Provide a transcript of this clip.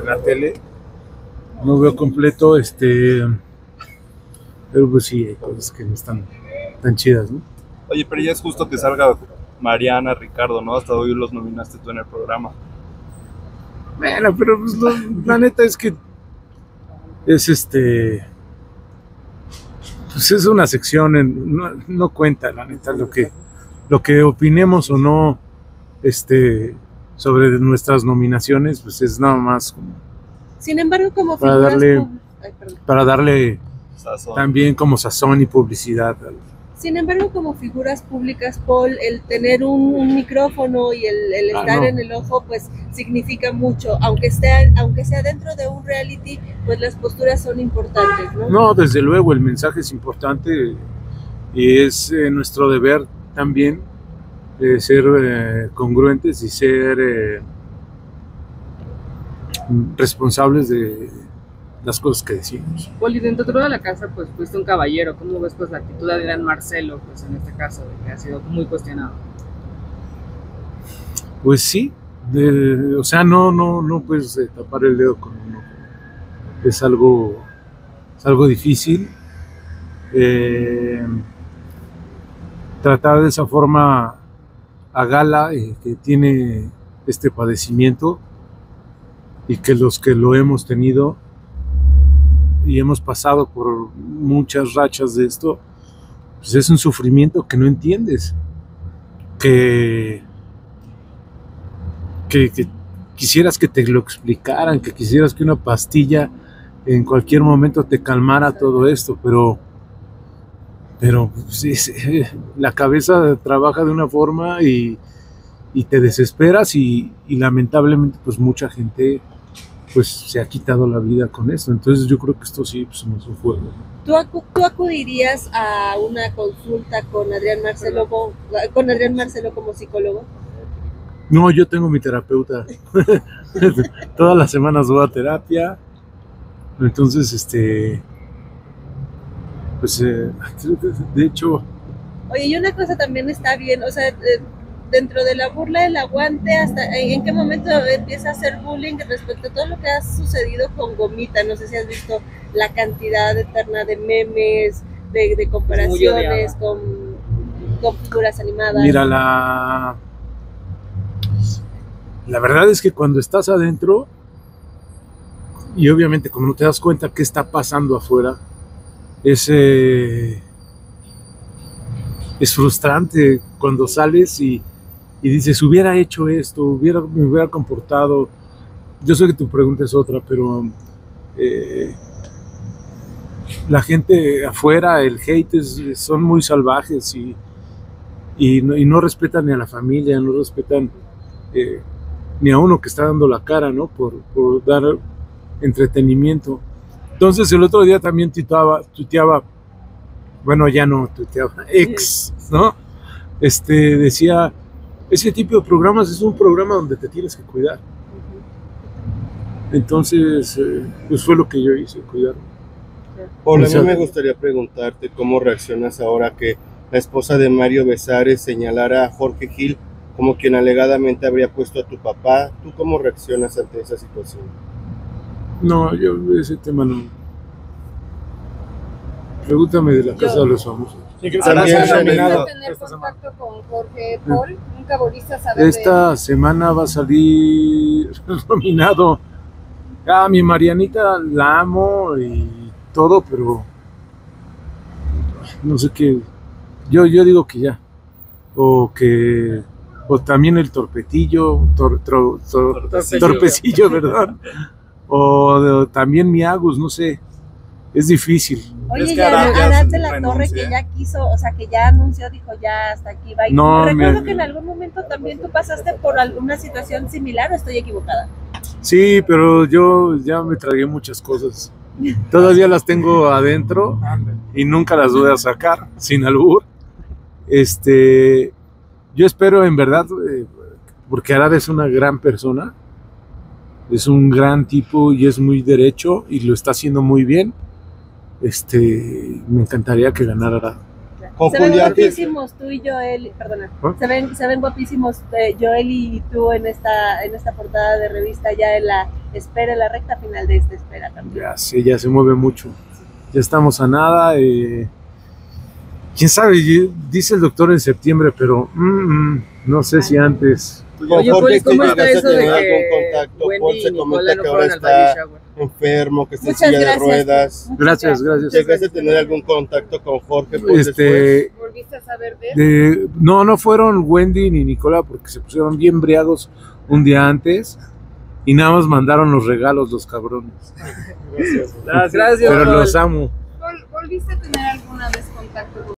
la tele, no veo completo, pero pues sí, hay cosas que no están tan chidas, ¿no? Oye, pero ya es justo que salga Mariana, Ricardo, ¿no? Hasta hoy los nominaste tú en el programa. Bueno, pero pues la neta es que es pues es una sección, no cuenta, la neta, lo que opinemos o no sobre nuestras nominaciones, pues es nada más como sin embargo, como para darle Sazón. también como sazón y publicidad. Sin embargo, como figuras públicas, Paul, el tener un micrófono y el estar en el ojo, pues significa mucho. Aunque sea dentro de un reality, pues las posturas son importantes, ¿no? No, desde luego, el mensaje es importante y es nuestro deber también ser congruentes y ser responsables de las cosas que decimos. Poli, dentro de la casa, pues fuiste un caballero. ¿Cómo ves pues la actitud de Adrián Marcelo, pues en este caso, que ha sido muy cuestionado? Pues sí, o sea, no puedes tapar el dedo con uno. Es algo difícil. Tratar de esa forma a Gala, que tiene este padecimiento, y que los que lo hemos tenido y hemos pasado por muchas rachas de esto, pues es un sufrimiento que no entiendes, que quisieras que te lo explicaran, que quisieras que una pastilla en cualquier momento te calmara todo esto, pero pues, la cabeza trabaja de una forma y te desesperas y lamentablemente pues mucha gente pues se ha quitado la vida con esto. Entonces yo creo que esto sí pues, no es un juego. ¿Tú acudirías a una consulta con Adrián Marcelo como psicólogo? No, yo tengo mi terapeuta. Todas las semanas voy a terapia. Entonces, pues, de hecho... Oye, y una cosa también está bien, o sea, dentro de la burla del aguante, ¿hasta en qué momento empieza a hacer bullying respecto a todo lo que ha sucedido con Gomita? No sé si has visto la cantidad eterna de memes, de comparaciones con figuras animadas. Mira, la verdad es que cuando estás adentro, y obviamente como no te das cuenta qué está pasando afuera, es frustrante cuando sales y dices, hubiera hecho esto, me hubiera comportado. Yo sé que tu pregunta es otra, pero la gente afuera, el hate son muy salvajes y no respetan ni a la familia, no respetan ni a uno que está dando la cara, ¿no? Por dar entretenimiento. Entonces el otro día también tuiteaba, bueno, ya no tuiteaba, ¿no? Decía, ese tipo de programas es un programa donde te tienes que cuidar. Entonces, pues fue lo que yo hice, cuidar. Paul, a mí me gustaría preguntarte cómo reaccionas ahora que la esposa de Mario Besares señalara a Jorge Gil como quien alegadamente habría puesto a tu papá. ¿Tú cómo reaccionas ante esa situación? No, yo ese tema no. Pregúntame de la Casa de los Famosos. ¿Vas a tener contacto con Jorge, Paul? ¿Nunca volviste a saber esta semana va a salir nominado. Mi Marianita la amo y todo, pero no sé qué. Yo digo que ya. O también el torpecillo, ¿verdad? O también mi Agus, no sé. Es difícil. Oye, es que Arad de la Torre, que ya quiso, o sea, que ya anunció, dijo ya hasta aquí va. No, recuerdo que en algún momento también tú pasaste por alguna situación similar, ¿o estoy equivocada? Sí, pero yo ya me tragué muchas cosas. Todavía las tengo adentro y nunca las voy a sacar, sin albur. Yo espero en verdad, porque Arad es una gran persona, es un gran tipo y es muy derecho y lo está haciendo muy bien. Me encantaría que ganara Arad. Se ven guapísimos tú y Joel, perdona, se ven guapísimos Joel y tú en esta portada de revista ya espera, la recta final de esta espera también. Ya sí, ya se mueve mucho. Ya estamos a nada. Quién sabe, dice el doctor en septiembre, pero no sé si antes. Oye, Poli, ¿cómo está llegaste a eso de tener que algún contacto? Wendy Paul y se Nicola comenta no que ahora fueron al baby está shower? enfermo, que está en Muchas silla de gracias. ruedas. Gracias. ¿Llegaste a tener algún contacto con Jorge Paul después? ¿Volviste a saber de él? No fueron Wendy ni Nicola porque se pusieron bien briagos un día antes y nada más mandaron los regalos los cabrones. Gracias, Pero Paul. los amo. ¿Volviste a tener alguna vez contacto con